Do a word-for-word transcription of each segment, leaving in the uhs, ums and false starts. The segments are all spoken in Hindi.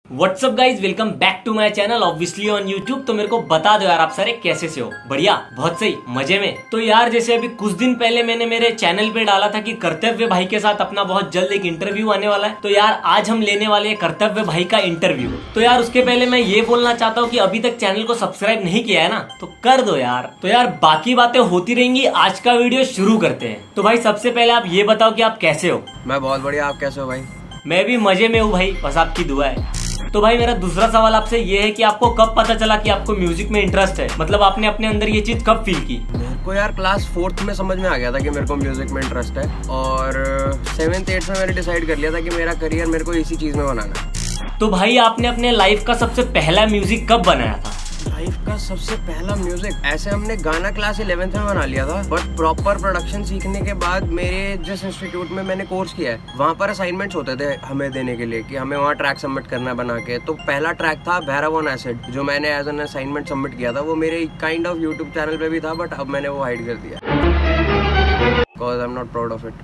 WhatsApp guys, welcome back to my channel obviously on YouTube. तो मेरे को बता दो यार, आप सारे कैसे से हो? बढ़िया, बहुत सही, मजे में। तो यार जैसे अभी कुछ दिन पहले मैंने मेरे चैनल पे डाला था कि कर्तव्य भाई के साथ अपना बहुत जल्द एक इंटरव्यू आने वाला है। तो यार आज हम लेने वाले हैं कर्तव्य भाई का इंटरव्यू। तो यार उसके पहले मैं ये बोलना चाहता हूँ कि अभी तक चैनल को सब्सक्राइब नहीं किया है ना, तो कर दो यार। तो यार बाकी बातें होती रहेंगी, आज का वीडियो शुरू करते हैं। तो भाई सबसे पहले आप ये बताओ कि आप कैसे हो? मैं बहुत बढ़िया, आप कैसे हो भाई? मैं भी मजे में हूँ भाई, बस आपकी दुआ है। तो भाई मेरा दूसरा सवाल आपसे ये है कि आपको कब पता चला कि आपको म्यूजिक में इंटरेस्ट है? मतलब आपने अपने अंदर ये चीज कब फील की? मेरे को यार क्लास फोर्थ में समझ में आ गया था कि मेरे को म्यूजिक में इंटरेस्ट है, और सेवेंथ एट्थ में मैंने डिसाइड कर लिया था कि मेरा करियर मेरे को इसी चीज में बनाना है। तो भाई आपने अपने लाइफ का सबसे पहला म्यूजिक कब बनाया था? लाइफ का सबसे पहला म्यूजिक ऐसे हमने गाना क्लास इलेवेंथ में बना लिया था, बट प्रॉपर प्रोडक्शन सीखने के बाद मेरे जिस इंस्टीट्यूट में मैंने कोर्स किया है वहाँ पर असाइनमेंट्स होते थे हमें देने के लिए कि हमें वहाँ ट्रैक सबमिट करना बना के। तो पहला ट्रैक था भैरव ऑन एसिड, जो मैंने एज एन असाइनमेंट सबमिट किया था। वो मेरे काइंड ऑफ यूट्यूब चैनल पे भी था, बट अब मैंने वो हाइड कर दिया because I am not proud of it.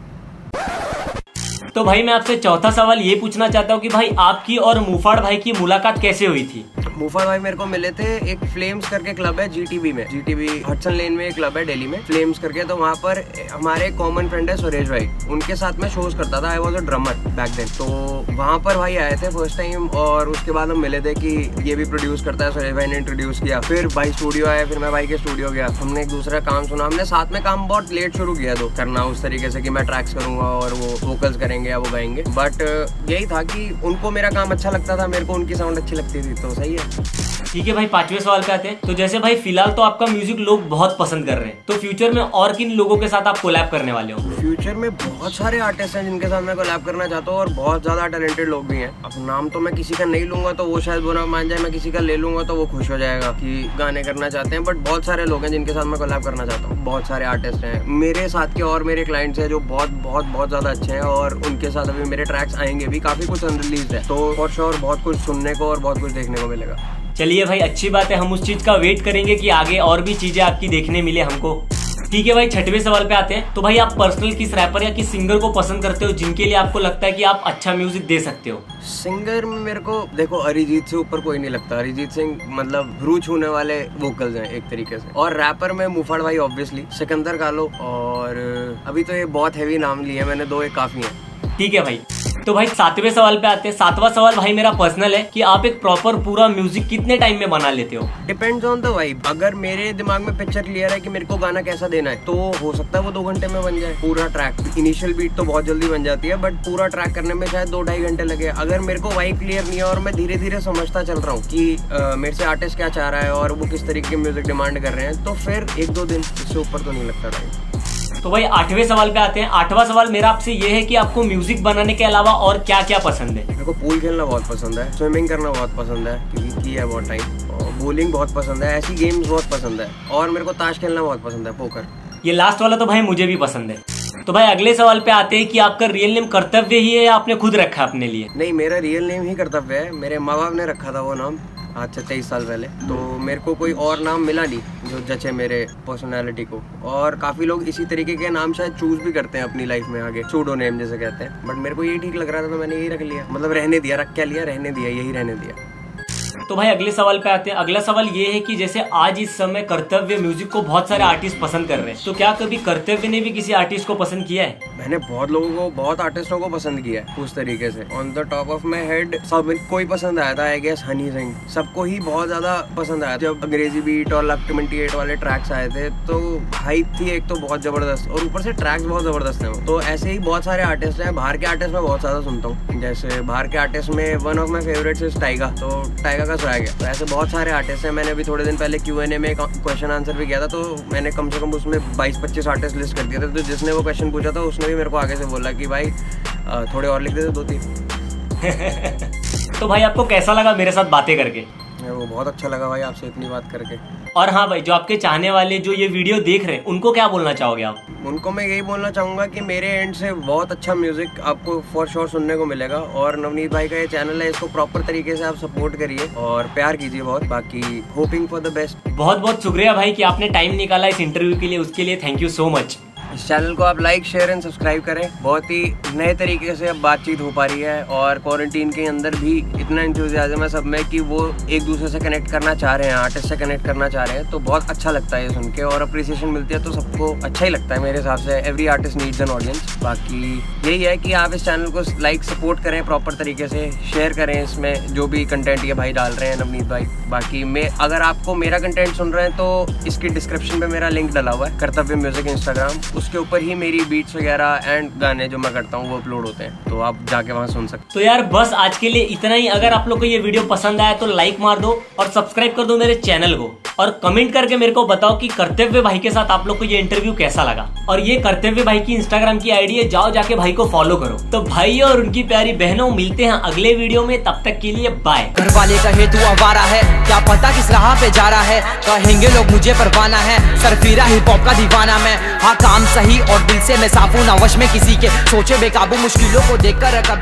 तो भाई मैं आपसे चौथा सवाल ये पूछना चाहता हूँ कि भाई आपकी और मुफाड़ भाई की मुलाकात कैसे हुई थी? मुफाड़ भाई मेरे को मिले थे, एक फ्लेम्स करके क्लब है जीटीबी में, जीटीबी हडसन लेन में एक क्लब है दिल्ली में, फ्लेम्स करके। तो वहाँ पर हमारे कॉमन फ्रेंड है सुरेश भाई, उनके साथ में शोज करता था। I was a drummer back then. तो वहाँ पर भाई आए थे फर्स्ट टाइम, और उसके बाद हम मिले थे कि ये भी प्रोड्यूस करता है। सुरेश भाई ने इंट्रोड्यूस किया, फिर भाई स्टूडियो आया, फिर मैं भाई के स्टूडियो गया, हमने एक दूसरा काम सुना। हमने साथ में काम बहुत लेट शुरू किया तो करना, उस तरीके से कि मैं ट्रैक्स करूंगा और वो वोकल्स करेंगे या वो गाएंगे। बट यही था कि उनको मेरा काम अच्छा लगता था, मेरे को उनकी साउंड अच्छी लगती थी, तो सही है। ठीक है भाई, पांचवें सवाल पे आते हैं। तो जैसे भाई फिलहाल तो आपका म्यूजिक लोग बहुत पसंद कर रहे हैं, तो फ्यूचर में और किन लोगों के साथ आप कोलैब करने वाले हो? फ्यूचर में बहुत सारे आर्टिस्ट हैं जिनके साथ मैं कोलैब करना चाहता हूँ, और बहुत ज्यादा टैलेंटेड लोग भी हैं। अब नाम तो मैं किसी का नहीं लूंगा तो वो शायद बुरा मान जाए, मैं किसी का ले लूंगा तो वो खुश हो जाएगा कि गाने करना चाहते हैं। बट बहुत सारे लोग हैं जिनके साथ मैं कोलैब करना चाहता हूँ, बहुत सारे आर्टिस्ट हैं मेरे साथ के, और मेरे क्लाइंट्स हैं जो बहुत बहुत बहुत ज्यादा अच्छे हैं, और उनके साथ अभी मेरे ट्रैक्स आएंगे भी, काफी कुछ अनरिलीज है। तो फॉर श्योर बहुत कुछ सुनने को और बहुत कुछ देखने को मिलेगा। चलिए भाई, अच्छी बात है, हम उस चीज का वेट करेंगे कि आगे और भी चीजें आपकी देखने मिले हमको। ठीक है भाई, छठवें सवाल पे आते हैं। तो भाई आप पर्सनल किस रैपर या किस सिंगर को पसंद करते हो जिनके लिए आपको लगता है कि आप अच्छा म्यूजिक दे सकते हो? सिंगर में मेरे को देखो अरिजीत से ऊपर कोई नहीं लगता। अरिजीत सिंह मतलब रूह छूने वाले वोकल्स हैं एक तरीके से। और रैपर में मुफाड़ भाई ऑब्वियसली, सिकंदर कालो, और अभी तो ये बहुत हैवी नाम लिए मैंने, दो एक काफी है। ठीक है भाई, तो भाई सातवें सवाल पे आते हैं। सातवां सवाल भाई मेरा पर्सनल है कि आप एक प्रॉपर पूरा म्यूजिक कितने टाइम में बना लेते हो? Depends on the vibe. अगर मेरे दिमाग में पिक्चर क्लियर है कि मेरे को गाना कैसा देना है, तो हो सकता है वो दो घंटे में बन जाए पूरा ट्रैक। इनिशियल बीट तो बहुत जल्दी बन जाती है, बट पूरा ट्रैक करने में शायद दो ढाई घंटे लगे। अगर मेरे को वाइब क्लियर नहीं है और मैं धीरे धीरे समझता चल रहा हूँ कि आ, मेरे से आर्टिस्ट क्या चाह रहा है और वो किस तरीके की म्यूजिक डिमांड कर रहे हैं, तो फिर एक दो दिन, इससे ऊपर तो नहीं लगता टाइम। तो भाई आठवें सवाल पे आते हैं। आठवां सवाल मेरा आपसे ये है कि आपको म्यूजिक बनाने के अलावा और क्या क्या पसंद है? मेरे को पूल खेलना बहुत पसंद है, स्विमिंग करना बहुत पसंद है क्योंकि किया है बहुत टाइम, और बॉलिंग बहुत पसंद है, ऐसी गेम्स बहुत पसंद है, और मेरे को ताश खेलना बहुत पसंद है, पोकर। ये लास्ट वाला तो भाई मुझे भी पसंद है। तो भाई अगले सवाल पे आते हैं कि आपका रियल नेम कर्तव्य ही है या आपने खुद रखा अपने लिए? नहीं, मेरा रियल नेम ही कर्तव्य है। मेरे माँ बाप ने रखा था वो नाम आज से तेईस साल पहले, तो मेरे को कोई और नाम मिला नहीं जो जचे मेरे पर्सनालिटी को। और काफ़ी लोग इसी तरीके के नाम शायद चूज भी करते हैं अपनी लाइफ में आगे, सूडो नेम जैसे कहते हैं, बट मेरे को यही ठीक लग रहा था तो मैंने यही रख लिया। मतलब रहने दिया, रख क्या लिया, रहने दिया, यही रहने दिया। तो भाई अगले सवाल पे आते हैं। अगला सवाल ये है कि जैसे आज इस समय कर्तव्य म्यूजिक को बहुत सारे आर्टिस्ट पसंद कर रहे हैं, तो क्या कभी कर्तव्य ने भी किसी आर्टिस्ट को पसंद किया है? मैंने बहुत लोगों को, बहुत आर्टिस्टों को पसंद किया है उस तरीके से। On the top of my head सब कोई पसंद आया था, आई गेस हनी सिंह, सबको ही बहुत ज्यादा पसंद आया। जब अंग्रेजी बीट और लक ट्वेंटी एट वाले ट्रैक्स आए थे तो हाइप थी एक तो बहुत जबरदस्त, और ऊपर से ट्रैक्स बहुत जबरदस्त हैं। तो ऐसे ही बहुत सारे आर्टिस्ट हैं। बाहर के आर्टिस्ट मैं बहुत ज्यादा सुनता हूँ, जैसे बाहर के आर्टिस्ट में one of my favourites is Tyga, तो टाइगा का स्वैग है। तो ऐसे बहुत सारे आर्टिस्ट हैं। मैंने अभी थोड़े दिन पहले क्यू एन ए में क्वेश्चन आंसर भी किया था, तो मैंने कम से कम उसमें बाईस पच्चीस आर्टिस्ट लिस्ट कर दिए थे। तो जिसने वो क्वेश्चन पूछा था उसने भी मेरे को आगे से बोला कि भाई थोड़े और लिख देते दो तीन। तो भाई आपको कैसा लगा मेरे साथ बातें करके? वो बहुत अच्छा लगा भाई आपसे इतनी बात करके। और हाँ भाई, जो आपके चाहने वाले जो ये वीडियो देख रहे हैं उनको क्या बोलना चाहोगे आप? उनको मैं यही बोलना चाहूंगा कि मेरे एंड से बहुत अच्छा म्यूजिक आपको फॉर श्योर सुनने को मिलेगा, और नवनीत भाई का ये चैनल है, इसको प्रॉपर तरीके से आप सपोर्ट करिए और प्यार कीजिए बहुत। बाकी होपिंग फॉर द बेस्ट। बहुत बहुत शुक्रिया भाई कि आपने टाइम निकाला इस इंटरव्यू के लिए, उसके लिए थैंक यू सो मच। इस चैनल को आप लाइक शेयर एंड सब्सक्राइब करें। बहुत ही नए तरीके से अब बातचीत हो पा रही है और क्वारंटीन के अंदर भी इतना एंथुसियाज्म है सब में कि वो एक दूसरे से कनेक्ट करना चाह रहे हैं, आर्टिस्ट से कनेक्ट करना चाह रहे हैं। तो बहुत अच्छा लगता है ये सुन के और अप्रिसिएशन मिलती है तो सबको अच्छा ही लगता है मेरे हिसाब से। Every artist needs an audience. बाकी यही है कि आप इस चैनल को लाइक सपोर्ट करें प्रॉपर तरीके से, शेयर करें इसमें जो भी कंटेंट ये भाई डाल रहे हैं, नवनीत भाई। बाकी मैं अगर आपको मेरा कंटेंट सुन रहे हैं तो इसकी डिस्क्रिप्शन पे मेरा लिंक डला हुआ है, कर्तव्य म्यूजिक इंस्टाग्राम। उसके ऊपर ही मेरी बीट्स वगैरह एंड गाने जो मैं करता हूँ वो अपलोड होते हैं, तो आप जाके वहाँ सुन सकते। तो यार बस आज के लिए इतना ही। अगर आप लोग को ये वीडियो पसंद आया तो लाइक मार दो और सब्सक्राइब कर दो मेरे चैनल को, और कमेंट करके मेरे को बताओ कि कर्तव्य भाई के साथ आप लोग को ये इंटरव्यू कैसा लगा। और ये कर्तव्य भाई की इंस्टाग्राम की आईडी है, जाओ जाके भाई को फॉलो करो। तो भाई और उनकी प्यारी बहनों, मिलते हैं अगले वीडियो में, तब तक के लिए बाय। घर वाले कहे तू आवारा है, क्या पता किस राह पे जा रहा है, कहेंगे लोग मुझे परवाना है, सरफिरा हिप हॉप का दीवाना मैं। हाँ काम सही और दिल से मैं साफ हूं, ना वश में किसी के, सोचे बेकाबू मुश्किलों को देखकर